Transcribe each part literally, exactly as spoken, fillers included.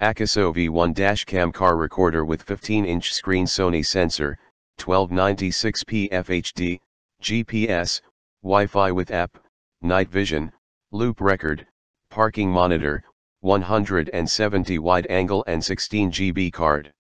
AKASO V one Cam car recorder with fifteen inch screen Sony sensor, twelve ninety-six p F H D, G P S, Wi-Fi with app, night vision, loop record, parking monitor, one hundred seventy wide angle and sixteen gigabyte card.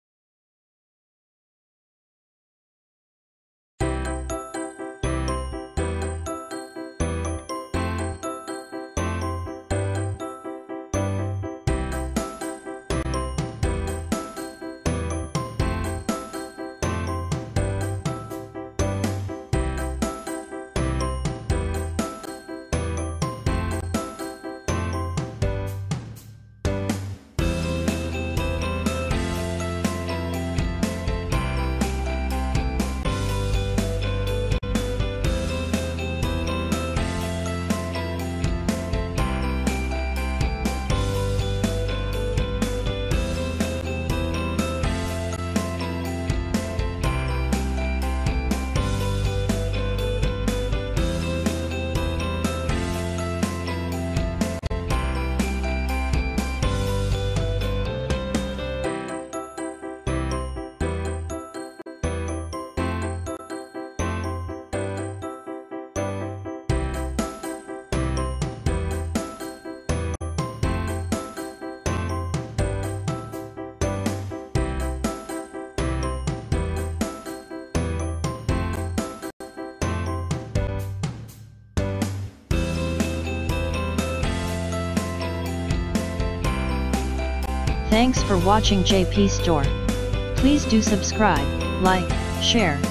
Thanks for watching J P Store. Please do subscribe, like, share,